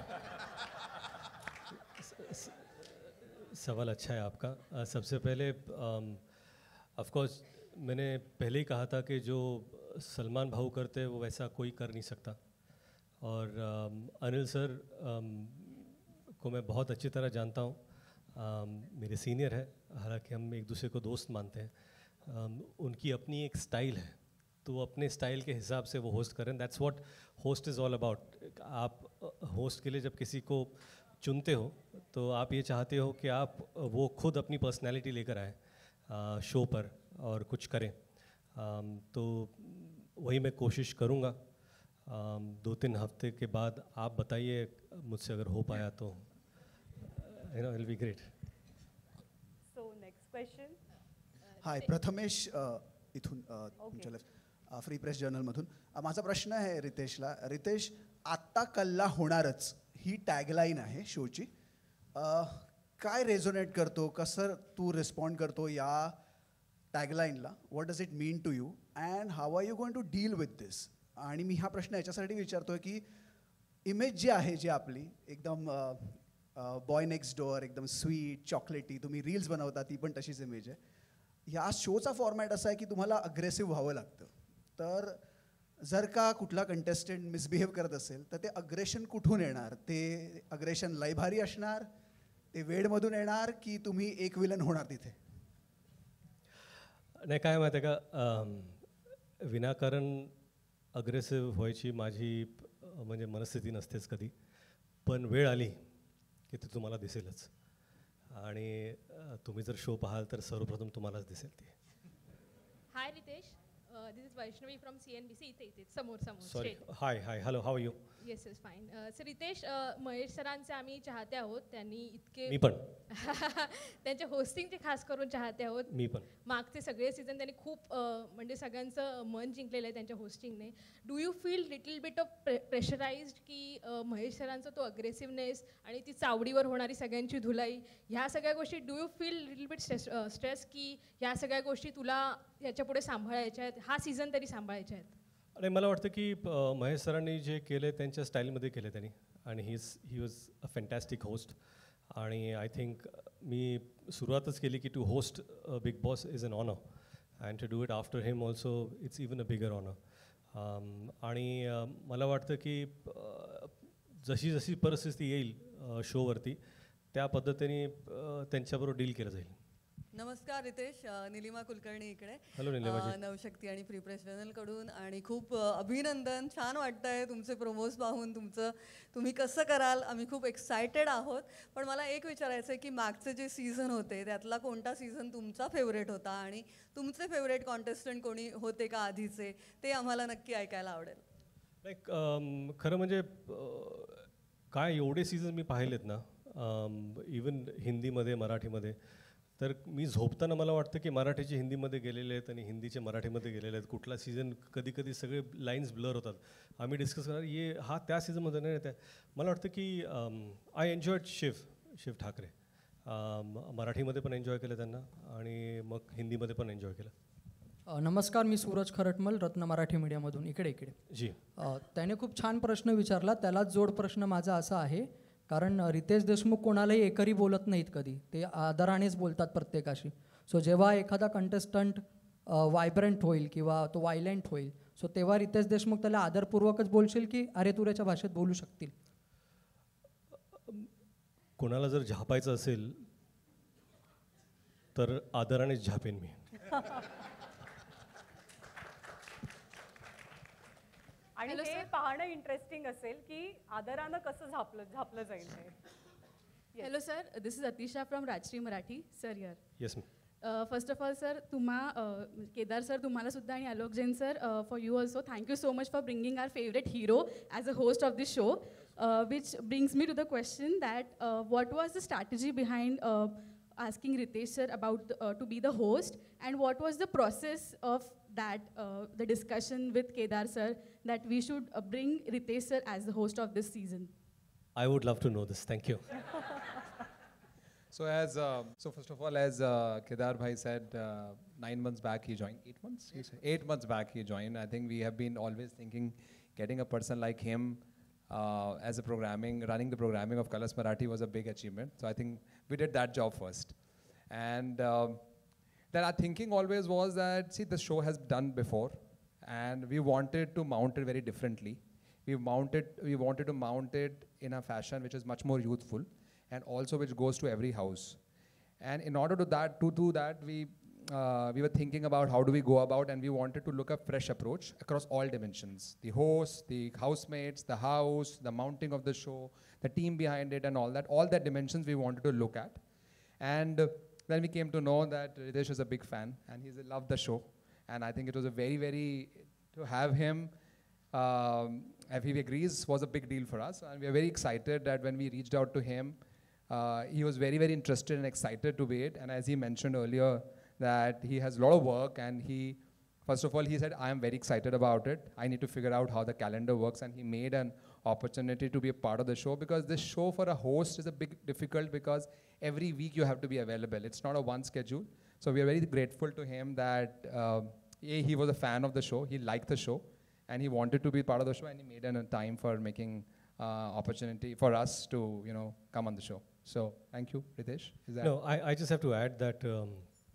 स- स- सवाल अच्छा है आपका. अ, सबसे पहले ऑफ कोर्स मैंने पहले ही कहा था कि जो सलमान भाऊ करते हैं वो वैसा कोई कर नहीं सकता. और अम, अनिल सर अम, को मैं बहुत अच्छी तरह जानता हूँ. अम, मेरे सीनियर है, हालांकि हम एक दूसरे को दोस्त मानते हैं. अम, उनकी अपनी एक स्टाइल है, तो वो अपने स्टाइल के हिसाब से वो होस्ट करें. That's what host is all about. आप होस्ट के लिए जब किसी को चुनते हो तो आप ये चाहते हो कि आप वो खुद अपनी पर्सनैलिटी लेकर आए शो पर और कुछ करें. um, तो वही मैं कोशिश करूँगा. um, दो तीन हफ्ते के बाद आप बताइए मुझसे अगर हो पाया तो you know it will be great. So next question. Hi, Prathamesh अ, इथून अ, तुमच्या left, अ, फ्री प्रेस जर्नलमधून. अ, माझा प्रश्न आहे रितेशला. रितेश, आत्ता कल्ला होणारच ही टॅगलाईन आहे शोची. अ, काय रेझोनेट करतो, कसं तू रिस्पॉन्ड करतो या टॅगलाईनला? What does it mean to you and how are you going to deal with this? आणि मी हा प्रश्न याच्यासाठी विचारतोय की इमेज जी आहे जी आपली एकदम बॉय नेक्स्ट डोअर, एकदम स्वीट चॉकलेटी, तुम्ही रील्स बनवता ती पण तशीच इमेज आहे. ह्या शोचा फॉर्मॅट असा आहे की तुम्हाला अग्रेसिव्ह व्हावं लागतं. तर जर का कुठला कंटेस्टंट मिसबिहेव करत असेल तर ते अग्रेशन कुठून येणार? ते अग्रेशन लयभारी असणार, ते वेडमधून येणार, की तुम्ही एक विलन होणार तिथे? नाही, काय माहिती आहे का, अम, विनाकारण अग्रेसिव्ह व्हायची माझी अ, म्हणजे मनस्थिती नसतेच कधी. पण वेळ आली की ते तुम्हाला दिसेलच. आणि अ, तुम्ही जर शो पाहाल तर सर्वप्रथम तुम्हालाच दिसेल ते. Hi Riteish, this is Vaishnavi from C N B C. इथे इथे समोर समोर sorry. straight. Hi hi hello, how you? Yes yes fine. Sir Riteish, अ, महेश सरांचे आम्ही चाहते आहोत. त्यांनी इतके मी पण त्यांच्या होस्टिंगचे खास करून चाहते आहोत. मी पण मागचे सगळे सीझन त्यांनी खूप अ, म्हणजे सगळ्यांचं मन जिंकलेलं आहे त्यांच्या होस्टिंगने. Do you feel little bit of pressurised की अ, महेश सरांचा तो अग्रेसिव्हनेस आणि ती चावडीवर होणारी सगळ्यांची धुलाई, ह्या सगळ्या गोष्टी, do you feel little bit stress stress की ह्या सगळ्या गोष्टी तुला याच्यापुढे सांभाळायच्या आहेत, हा सीझन तरी सांभाळायच्या आहेत? आणि मला वाटतं की अ, महेश सरांनी जे केले त्यांच्या स्टाईलमध्ये केले त्यांनी. आणि he is he was a fantastic host. आणि आय थिंक मी सुरुवातच केली की to host Bigg Boss is an honour and to do it after him also it's even a bigger honour. आणि uh, मला वाटतं की uh, जशी जशी परिस्थिती येईल शोवरती त्या पद्धतीने uh, त्यांच्याबरोबर डील केलं जाईल. नमस्कार रितेश, अ, निलिमा कुलकर्णी इकडे. हॅलो निलिमाजी. अ, नवशक्ती आणि फ्री प्रेस चॅनलकडून आणि खूप अ, अभिनंदन. छान वाटतंय तुमचे प्रोमोज पाहून, तुमचं तुम्ही कसं कराल आम्ही खूप एक्सायटेड आहोत. पण मला एक विचारायचं आहे की मागचे जे सीझन होते त्यातला कोणता सीझन तुमचा फेवरेट होता आणि तुमचे फेवरेट कॉन्टेस्टंट कोणी होते का आधीचे, ते आम्हाला नक्की ऐकायला आवडेल. लाईक खरं म्हणजे अं, काय एवढे सीझन मी पाहिलेत ना, इवन हिंदीमध्ये मराठीमध्ये, तर मी झोपताना मला वाटतं की मराठीचे हिंदीमध्ये गेलेले आहेत आणि हिंदीचे मराठीमध्ये गेलेले आहेत. कुठला सीझन कधी कधी सगळे लाईन्स ब्लर होतात. आम्ही डिस्कस करणार ये हा त्या सीझनमध्ये नाही येत. मला वाटतं की आय एन्जॉयड शिव शिव ठाकरे. अं, मराठीमध्ये पण एन्जॉय केलं त्यांना आणि मग हिंदीमध्ये पण एन्जॉय केलं. अ, नमस्कार, मी सूरज खरटमल, रत्न मराठी मीडियामधून. इकडे इकडे जी. अ, त्याने खूप छान प्रश्न विचारला. त्यालाच जोड प्रश्न माझा असा आहे, कारण रितेश देशमुख कोणालाही एकरी बोलत नाहीत कधी, ते आदरानेच बोलतात प्रत्येकाशी. सो जेव्हा एखादा कंटेस्टंट वायब्रंट होईल किंवा तो वायलेंट होईल, सो तेव्हा रितेश देशमुख त्याला आदरपूर्वकच बोलशील की अरे तुऱ्याच्या भाषेत बोलू शकतील? कोणाला जर झापायचं असेल तर आदरानेच झापेन मी. आणि हे पाहणं इंटरेस्टिंग असेल की आदरानं कसं झापलं झापलं जाईल हे. Hello sir, this is Atisha from Rajshri Marathi. Sir here. Yes मी. Uh, first of all sir, तुम्हा uh, केदार सर तुम्हाला सुद्धा आणि Alok Jain sir for you also thank you so much for bringing our favourite hero as a host of this show, which brings me to the question that what was the strategy behind asking Ritesh sir about uh, to be the host, and what was the process of that uh, the discussion with Kedar sir that we should uh, bring Ritesh sir as the host of this season? I would love to know this. Thank you. So as uh, so first of all, as uh, Kedar bhai said, uh, nine months back he joined. Eight months? You said? Eight months back he joined. I think we have been always thinking getting a person like him uh, as a programming, running the programming of Colors Marathi was a big achievement. So I think we did that job first. And um, then our thinking always was that, see, the show has done before, and we wanted to mount it very differently. We mounted, we wanted to mount it in a fashion which is much more youthful, and also which goes to every house. And in order to that, to do that, we uh, we were thinking about how do we go about, and we wanted to look a fresh approach across all dimensions: the host, the housemates, the house, the mounting of the show, the team behind it, and all that. All that dimensions we wanted to look at, and. Uh, Then we came to know that Ritesh is a big fan and he's loved the show. And I think it was a very, very, to have him, um, if he agrees, was a big deal for us. And we are very excited that when we reached out to him, uh, he was very, very interested and excited to be it. And as he mentioned earlier, that he has a lot of work, and he, first of all, he said, I am very excited about it. I need to figure out how the calendar works. And he made an opportunity to be a part of the show, because this show for a host is a big difficult, because every week you have to be available. It's not a one schedule. So we are very grateful to him that uh, A, he was a fan of the show, he liked the show, and he wanted to be part of the show, and he made an, a time for making uh, opportunity for us to, you know, come on the show. So thank you, Ritesh. Is that No, I, I just have to add that um,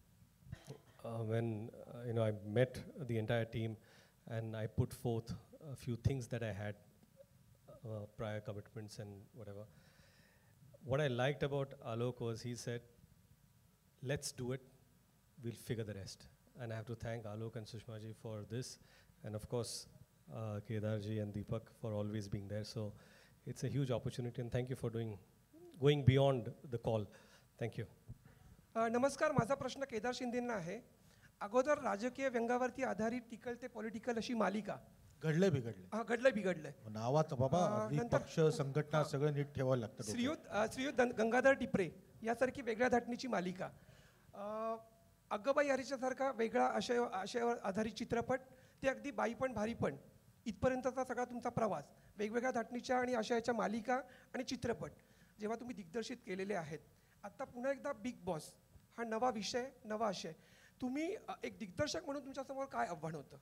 uh, when uh, you know I met the entire team and I put forth a few things that I had uh, prior commitments and whatever. What I liked about Alok was he said, let's do it, we'll figure the rest. And I have to thank Alok and Sushma ji for this, and of course uh, Kedar ji and Deepak for always being there. So it's a huge opportunity, and thank you for doing, going beyond the call. Thank you. अ, नमस्कार, माझा प्रश्न केदार शिंदेंना आहे. अगोदर राजकीय व्यंगावरती आधारित टिकल ते पॉलिटिकल अशी मालिका घडलंय बिघडलंय. हा घडलंय बिघडलंय. नावात बाबा अं, अगदी नंतर- पक्ष संघटना सगळं नीट ठेवायला लागतं डोक्यात. श्रीयुत अ, श्रीयुत दं- गंगाधर टिपरे यासारखी वेगळ्या धाटणीची मालिका, अ, अग्गबाई हरीच्यासारखा वेगळा आशय आशयावर आधारित चित्रपट, ते अगदी बाई पण भारी पण, इथपर्यंतचा सगळा तुमचा प्रवास, वेगवेगळ्या धाटणीच्या आणि आशयाच्या मालिका आणि चित्रपट जेव्हा तुम्ही दिग्दर्शित केलेले आहेत, आत्ता पुन्हा एकदा बिग बॉस हा नवा विषय, नवा आशय, तुम्ही अ, एक दिग्दर्शक म्हणून तुमच्यासमोर काय आव्हान होतं?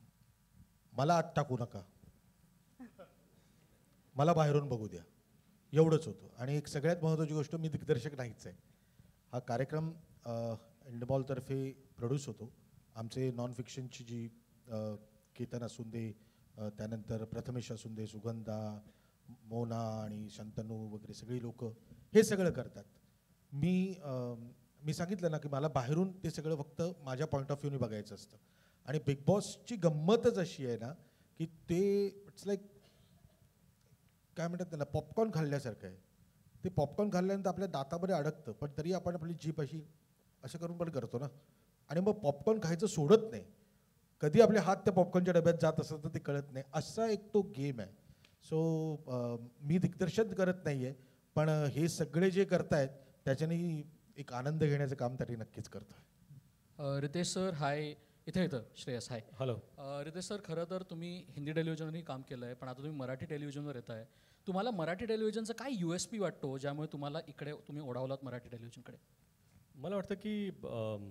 मला आत टाकू नका, मला बाहेरून बघू द्या. एवढंच होतं. आणि एक सगळ्यात महत्त्वाची गोष्ट, मी दिग्दर्शक नाहीच आहे. हा कार्यक्रम इंडबॉलतर्फे प्रोड्यूस होतो. आमचे नॉन फिक्शनची जी अ, केतन असून दे, अ, त्यानंतर प्रथमेश असून दे, सुगंधा, मोना आणि शंतनू वगैरे सगळी लोक हे सगळं करतात. मी अ, मी सांगितलं ना की मला बाहेरून ते सगळं फक्त माझ्या पॉईंट ऑफ व्ह्यूने बघायचं असतं. आणि बिग बॉसची गंमतच अशी आहे ना की ते इट्स लाईक काय म्हणतात त्याला, पॉपकॉर्न खाल्ल्यासारखं आहे. ते पॉपकॉर्न खाल्ल्यानंतर आपल्या दातामध्ये अडकतं, पण तरी आपण आपली जीभ अशी असं करून पण करतो ना. आणि मग पॉपकॉर्न खायचं सोडत नाही. कधी आपले हात त्या पॉपकॉर्नच्या डब्यात जात असत तर ते कळत नाही. असा एक तो गेम आहे. सो मी दिग्दर्शन करत नाही आहे, पण हे सगळे जे करतायत त्याच्याने एक आनंद घेण्याचं काम तरी नक्कीच करतो आहे. Ritesh sir hi. इथे येतं Shreyas hi. Hello. Ritesh sir, खरं तर तुम्ही हिंदी टेलिव्हिजनवरही काम केलं आहे, पण आता तुम्ही मराठी टेलिव्हिजनवर येत आहे. तुम्हाला मराठी टेलिव्हिजनचा काय यू एस पी वाटतो ज्यामुळे तुम्हाला इकडे तुम्ही ओढावलात मराठी टेलिव्हिजनकडे? मला वाटतं की अम,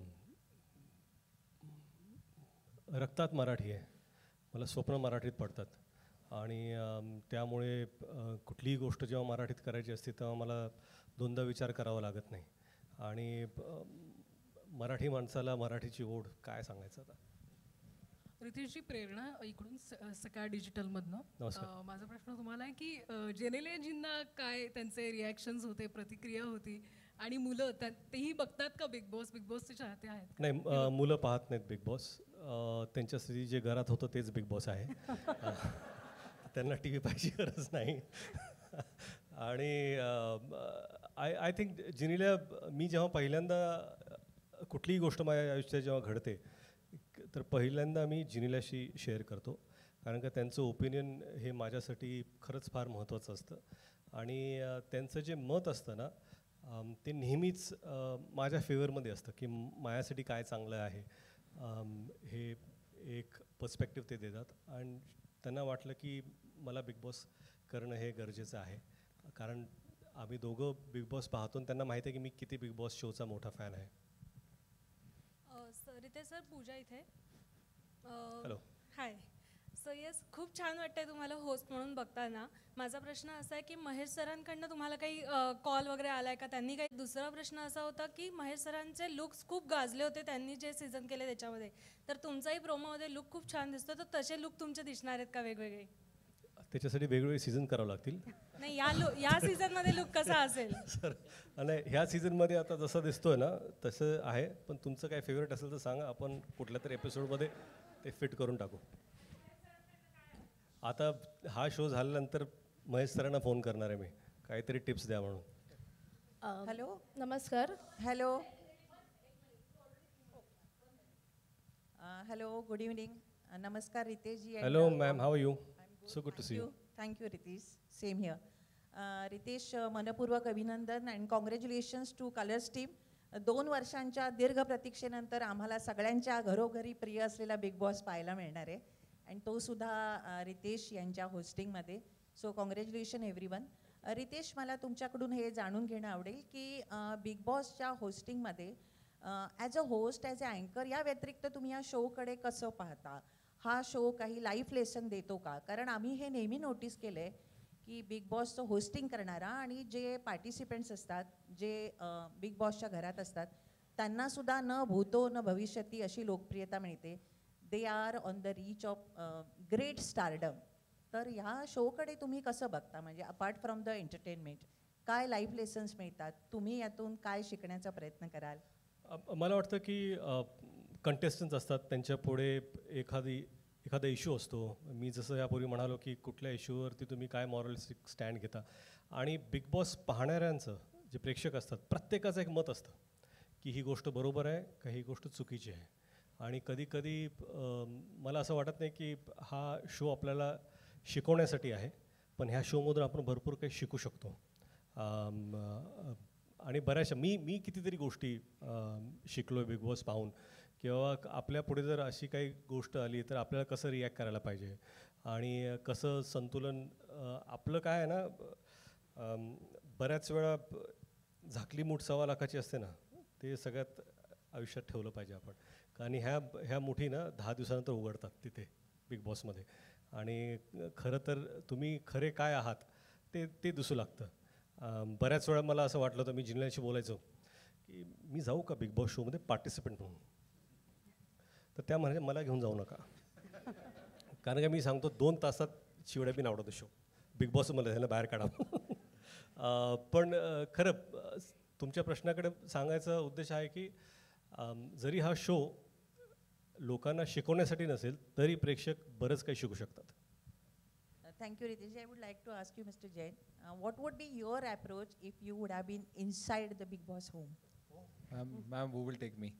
रक्तात मराठी आहे. मला स्वप्न मराठीत पडतात आणि अम, त्यामुळे अ, कुठलीही गोष्ट जेव्हा मराठीत करायची असते तेव्हा मला दोनदा विचार करावा लागत नाही. आणि अ, मराठी माणसाला मराठीची ओढ काय सांगायचं आता. रितेशजी, प्रेरणा इकडून स सकाळ डिजिटलमधनं. नमस्कार. अ, माझा प्रश्न तुम्हाला आहे की अ, जेनेलियाजींना काय त्यांचे रिॲक्शन्स होते, प्रतिक्रिया होती, आणि मुलं त्या तेही बघतात का बिग बॉस? बिग बॉसचे चाहते आहेत? नाही, अ, मुलं पाहत नाहीत बिग बॉस. अ, त्यांच्यासाठी जे घरात होतं तेच बिग बॉस आहे. अ, त्यांना टी व्ही पाहायची गरज नाही. आणि आय आय थिंक जिनिल्या, मी जेव्हा पहिल्यांदा कुठलीही गोष्ट माझ्या आयुष्यात जेव्हा घडते तर पहिल्यांदा मी जिनिलाशी शेअर करतो, कारण का त्यांचं ओपिनियन हे माझ्यासाठी खरंच फार महत्त्वाचं असतं. आणि अ, त्यांचं जे मत असतं ना, अम, ते नेहमीच अ, माझ्या फेवरमध्ये असतं की माझ्यासाठी काय चांगलं आहे. अम, हे एक पर्स्पेक्टिव्ह ते देतात आणि त्यांना वाटलं की मला बिग बॉस करणं हे गरजेचं आहे, कारण आम्ही दोघं बिग बॉस पाहतो आणि त्यांना माहिती आहे की मी किती बिग बॉस शोचा मोठा फॅन आहे. रितेश सर, पूजा इथे. हॅलो. हाय. सो येस, खूप छान वाटतंय तुम्हाला होस्ट म्हणून बघताना. माझा प्रश्न असा आहे की महेश सरांकडनं तुम्हाला काही कॉल वगैरे आला आहे का? त्यांनी काही. दुसरा प्रश्न असा होता की महेश सरांचे लुक्स खूप गाजले होते त्यांनी जे सीझन केले त्याच्यामध्ये, तर तुमचाही प्रोमोमध्ये लुक खूप छान दिसतो, तर तसे लुक तुमचे दिसणार आहेत का वेगवेगळे? त्याच्यासाठी वेगवेगळे सीझन करावं लागतील. नाही, या लुक या सीझनमध्ये लुक कसा असेल? सर, आणि ह्या सीझनमध्ये आता जसं दिसतोय ना तसं आहे, पण तुमचं काय फेवरेट असेल तर सांगा, आपण कुठल्या तरी एपिसोडमध्ये ते फिट करून टाकू. आता हा शो झाल्यानंतर महेश सरांना फोन करणार आहे मी, काहीतरी टिप्स द्या म्हणून. हॅलो, नमस्कार. Hello hello good evening. नमस्कार Riteshji. Hello ma'am, how are you? So good to see you. Thank you Ritesh. Same here. Ritesh, मनपूर्वक अभिनंदन and congratulations to Colors team. दोन वर्षांच्या दीर्घ प्रतीक्षेनंतर आम्हाला सगळ्यांच्या घरोघरी प्रिय असलेला बिग बॉस पाहायला मिळणार आहे, अँड तो सुद्धा रितेश यांच्या होस्टिंगमध्ये. So congratulation everyone. Ritesh, मला तुमच्याकडून हे जाणून घेणं आवडेल की बिग बॉसच्या होस्टिंगमध्ये as a host, as a अँकर या व्यतिरिक्त तुम्ही या शोकडे कसं पाहता? हा शो काही लाईफ लेसन देतो का? कारण आम्ही हे नेहमी नोटीस केलं आहे की बिग बॉसचं होस्टिंग करणारा आणि जे पार्टिसिपेंट्स असतात, जे बिग बॉसच्या घरात असतात, त्यांनासुद्धा न भूतो न भविष्यती अशी लोकप्रियता मिळते. They are on the reach of great stardom. तर ह्या शोकडे तुम्ही कसं बघता? म्हणजे अपार्ट फ्रॉम द एंटरटेनमेंट काय लाईफ लेसन्स मिळतात? तुम्ही यातून काय शिकण्याचा प्रयत्न कराल? मला वाटतं की कंटेस्टन्स असतात, त्यांच्या पुढे एखादी एखादा इश्यू असतो. मी जसं यापूर्वी म्हणालो की कुठल्या इश्यूवरती तुम्ही काय मॉरलिस्टिक स्टँड घेता, आणि बिग बॉस पाहणाऱ्यांचं जे प्रेक्षक असतात प्रत्येकाचं एक मत असतं की ही गोष्ट बरोबर आहे का ही गोष्ट चुकीची आहे. आणि कधी कधी मला असं वाटत नाही की हा शो आपल्याला शिकवण्यासाठी आहे, पण ह्या शोमधून आपण भरपूर काही शिकू शकतो. आणि बऱ्याचशा मी मी कितीतरी गोष्टी शिकलो आहे बिग बॉस पाहून, किंवा आपल्या पुढे जर अशी काही गोष्ट आली तर आपल्याला कसं रिॲक्ट करायला पाहिजे आणि कसं संतुलन. आपलं काय आहे ना, बऱ्याच वेळा झाकली मूठ सव्वा लाखाची असते ना, ते सगळ्यात आयुष्यात ठेवलं पाहिजे आपण. कारण ह्या ह्या मुठी ना दहा दिवसानंतर उघडतात तिथे बिग बॉसमध्ये, आणि खरं तर तुम्ही खरे काय आहात ते ते दिसू लागतं. अं, बऱ्याच वेळा मला असं वाटलं होतं, मी जिनलाशी बोलायचो की मी जाऊ का बिग बॉस शोमध्ये पार्टिसिपंट म्हणून, तर त्या म्हणाले मला घेऊन जाऊ नका, कारण का मी सांगतो दोन तासात शिवड्या बी आवडतो शो, बिग बॉस मला ह्याला बाहेर काढा. अं, पण अं, खरं अं, तुमच्या प्रश्नाकडे सांगायचा उद्देश आहे की अं, जरी हा शो लोकांना शिकवण्यासाठी नसेल तरी प्रेक्षक बरंच काही शिकू शकतात. Thank you, Ritesh. I would like to ask you, Mister Jain, uh, what would be your approach if you would have been inside the Big Boss home? Ma'am, ma'am, who will take me?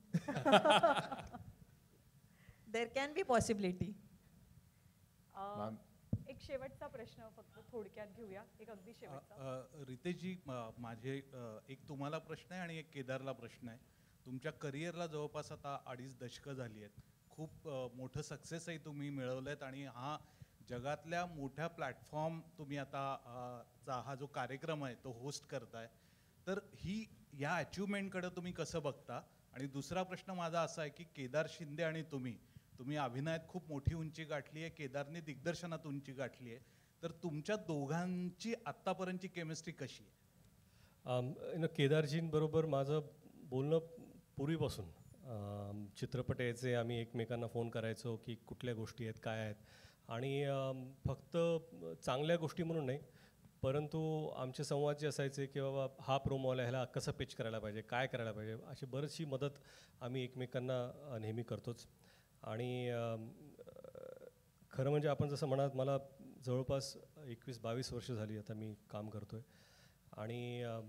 There can be possibility. Ma'am. एक शेवटचा प्रश्न फक्त थोडक्यात घेऊया, एक अगदी शेवटचा. अ, रितेशजी, म- माझे अ, एक तुम्हाला प्रश्न आहे आणि एक केदारला प्रश्न आहे. तुमच्या करिअरला जवळपास आता अडीच दशकं झाली आहेत. खूप अ, मोठं सक्सेसही तुम्ही मिळवलं आहेत आणि हा जगातल्या मोठ्या प्लॅटफॉर्म तुम्ही आता अ, चा हा जो कार्यक्रम आहे तो होस्ट करताय. तर ही या अचिव्हमेंटकडे तुम्ही कसं बघता? आणि दुसरा प्रश्न माझा असा आहे की केदार शिंदे आणि तुम्ही तुम्ही अभिनयात खूप मोठी उंची गाठली आहे, केदारने दिग्दर्शनात उंची गाठली आहे, तर तुमच्या दोघांची आत्तापर्यंतची केमिस्ट्री कशी आहे? न केदारजींबरोबर माझं बोलणं पूर्वीपासून अम, चित्रपट यायचे, आम्ही एकमेकांना फोन करायचो की कुठल्या गोष्टी आहेत, काय आहेत, आणि अम, फक्त चांगल्या गोष्टी म्हणून नाही, परंतु आमचे संवाद जे असायचे की बाबा हा प्रोमो आला, ह्याला कसं पिच करायला पाहिजे, काय करायला पाहिजे, अशी बरीचशी मदत आम्ही एकमेकांना अ, नेहमी करतोच. आणि अम, खरं म्हणजे आपण जसं म्हणाल, मला जवळपास एकवीस बावीस वर्ष झाली आता मी काम करतो आहे, आणि अम,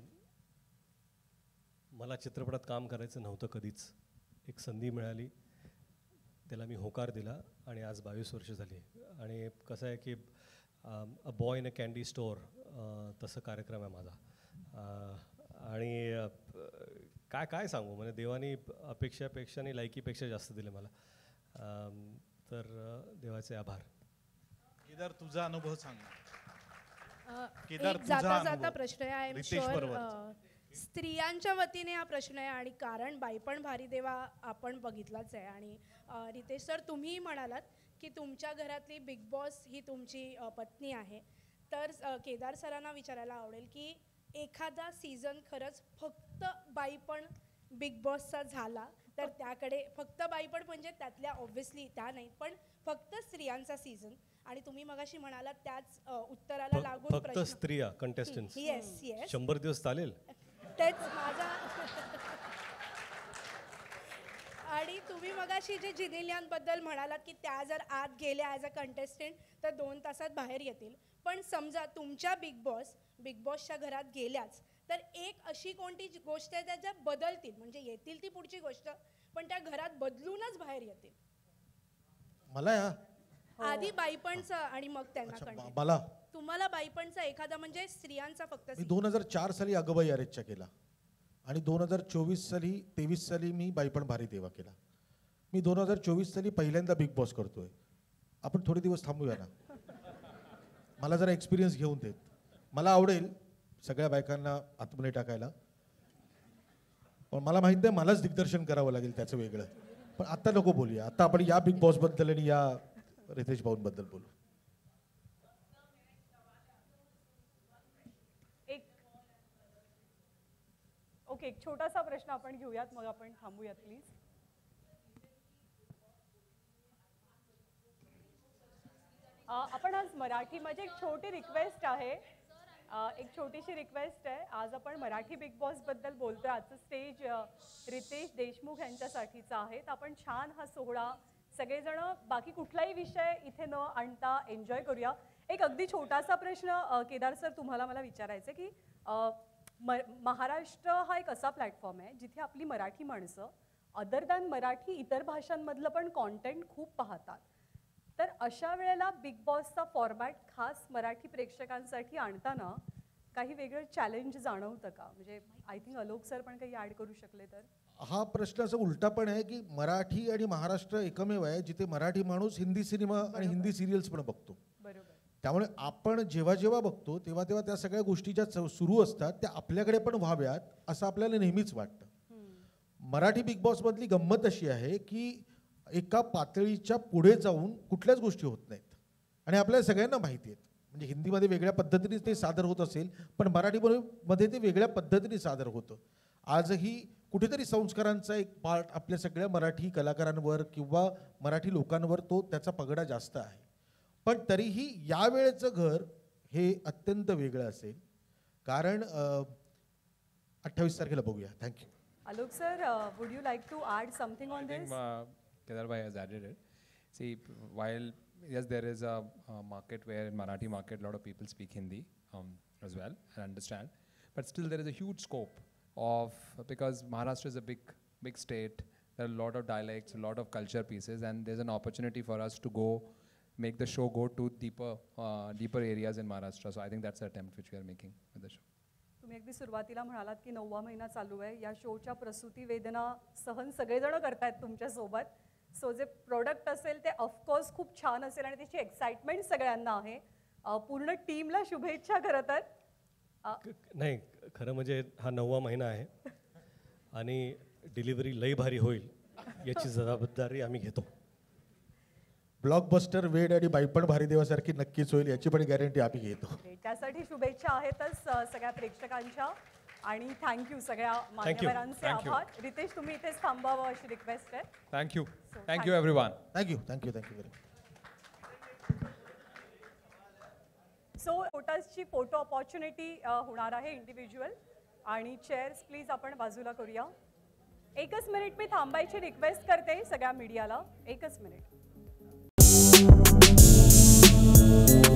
मला चित्रपटात काम करायचं नव्हतं कधीच. एक संधी मिळाली, त्याला मी होकार दिला, आणि आज बावीस वर्ष झाली. आणि कसं आहे की a boy in a candy store तसं कार्यक्रम आहे माझा. अ, आणि अ, काय काय सांगू, म्हणजे देवानी अपेक्षापेक्षा आणि लायकीपेक्षा जास्त दिले मला. अम, तर अ, देवाचे आभार. केदार, तुझा अनुभव सांग. अ, केदार, एक तुझा जाता जाता अनुभव. प्रश्न आहे, आय एम रितेश शुअर बरोबर. स्त्रियांच्या वतीने हा प्रश्न आहे, आणि कारण बाई पण भारी देवा आपण बघितलाच आहे. आणि अ, रितेश सर, तुम्ही म्हणालात की तुमच्या घरातली बिग बॉस ही तुमची अ, पत्नी आहे. तर अ, केदार सरांना विचारायला आवडेल की एखादा सीझन खरंच फक्त बाई पण बिग बॉसचा झाला, तर त्याकडे फक्त बाई पण म्हणजे त्यातल्या ऑब्व्हियसली त्या नाही, पण फक्त स्त्रियांचा सीझन, आणि तुम्ही मगाशी म्हणालात त्याच अ, उत्तराला लागून फक्त प्रश्न. स्त्रिया कंटेस्टंट्स येस येस शंभर दिवस चालेल. तेच माझा. आणि तुम्ही मगाशी जे जिनेलियांबद्दल म्हणालात की त्या जर आत गेल्या ॲज अ कंटेस्टंट तर दोन तासात बाहेर येतील, पण समजा तुमच्या बिग बॉस बिग बॉसच्या घरात गेल्याच, तर एक अशी कोणती जी गोष्ट आहे त्याच्या बदलतील, म्हणजे येतील ती पुढची गोष्ट, पण त्या घरात बदलूनच बाहेर येतील. मला या आधी बाईपणचं आणि मग त्यांना कंटेंट. मला तुम्हाला बाईपणचा एखादा म्हणजे स्त्रियांचा फक्त मी दोन हजार चार साली अगबाई अरेजच्या केला, आणि दोन हजार चोवीस साली तेवीस साली मी बाईपण भारी देवा केला. मी दोन हजार चोवीस साली पहिल्यांदा बिग बॉस करतोय. आपण थोडे दिवस थांबूया ना, मला जरा एक्सपिरियन्स घेऊन देत. मला आवडेल सगळ्या बायकांना आतमध्ये टाकायला, पण मला माहित नाही मलाच दिग्दर्शन करावं लागेल त्याचं वेगळं. पण आता नको बोलूया, आता आपण या बिग बॉसबद्दल आणि या रितेश भाऊंबद्दल बोलू. एक ओके एक छोटासा प्रश्न आपण घेऊयात, मग आपण थांबूयात प्लीज. आपण आज मराठी, माझी एक छोटी रिक्वेस्ट आहे, अ, एक छोटीशी रिक्वेस्ट आहे. आज आपण मराठी बिग बॉसबद्दल बोलतोय. आजचं स्टेज रितेश देशमुख यांच्यासाठीचं आहे. तर आपण छान हा सोहळा सगळेजण बाकी कुठलाही विषय इथे न आणता एन्जॉय करूया. एक अगदी छोटासा प्रश्न अ, केदार सर तुम्हाला मला विचारायचं आहे की अ, म महाराष्ट्र हा एक असा प्लॅटफॉर्म आहे जिथे आपली मराठी माणसं अदर दॅन मराठी इतर भाषांमधलं पण कॉन्टेंट खूप पाहतात. तर अशा वेळेला बिग बॉसचा फॉर्मॅट खास मराठी प्रेक्षकांसाठी आणताना काही वेगळं चॅलेंज जाणवतं का? म्हणजे आय थिंक अलोक सर पण काही ॲड करू शकले तर. हा प्रश्न असा उलटा पण आहे की मराठी आणि महाराष्ट्र एकमेव आहे जिथे मराठी माणूस हिंदी सिनेमा आणि हिंदी सिरियल्स पण बघतो. बरोबर. त्यामुळे आपण जेव्हा जेव्हा बघतो तेव्हा तेव्हा त्या सगळ्या गोष्टी ज्या च- सुरू असतात त्या आपल्याकडे पण व्हाव्यात असं आपल्याला नेहमीच वाटतं. मराठी बिग बॉसमधली गंमत अशी आहे की एका पातळीच्या पुढे जाऊन कुठल्याच गोष्टी होत नाहीत, आणि आपल्याला सगळ्यांना माहिती आहेत. म्हणजे हिंदीमध्ये वेगळ्या पद्धतीने ते सादर होत असेल, पण मराठीमध्ये ते वेगळ्या पद्धतीने सादर होतं. आजही कुठेतरी संस्कारांचा एक पार्ट आपल्या सगळ्या मराठी कलाकारांवर किंवा मराठी लोकांवर तो त्याचा पगडा जास्त आहे. पण तरीही यावेळेचं घर हे अत्यंत वेगळं असेल, कारण अठ्ठावीस तारखेला बघूया. Thank you. Alok sir, uh, would you like to add something on I think this? uh, Kedar bhai has added it. See, while yes, there is a, a market where in Marathi market a lot of people speak Hindi um, as well and understand, but still there is a huge scope of, because Maharashtra is a big, big state. There are a lot of dialects, a lot of culture pieces, and there's an opportunity for us to go make the show go to deeper, uh, deeper areas in Maharashtra. So I think that's the attempt which we are making with the show. तुम्ही अगदी सुरुवातीला म्हणालात की नववा महिना चालू आहे, या शोच्या प्रसूती वेदना सहन सगळेजण करतायत तुमच्यासोबत. सो जे प्रोडक्ट असेल ते ऑफकोर्स खूप छान असेल आणि त्याची एक्साइटमेंट सगळ्यांना आहे. पूर्ण टीमला शुभेच्छा खरं तर. नाही, खरं म्हणजे हा नववा महिना आहे आणि डिलिव्हरी लई भारी होईल याची जबाबदारी आम्ही घेतो. ब्लॉकबस्टर वेड आणि बाई पण भारी देवासारखी नक्कीच होईल याची पण गॅरंटी आम्ही घेतो. त्यासाठी शुभेच्छा आहेतच सगळ्या प्रेक्षकांच्या आणि थँक्यू सगळ्या मान्यवरांचे आभार. रितेश तुम्ही इथेच थांबावं अशी रिक्वेस्ट आहे. Thank you. Thank you everyone. Thank you thank you thank you very much. So फोटोजची फोटो ऑपॉर्च्युनिटी होणार आहे इंडिव्हिज्युअल, आणि चेअर्स प्लीज आपण बाजूला करूया. एकच मिनिट मी थांबायची रिक्वेस्ट करते सगळ्या मीडियाला. एकच मिनिट.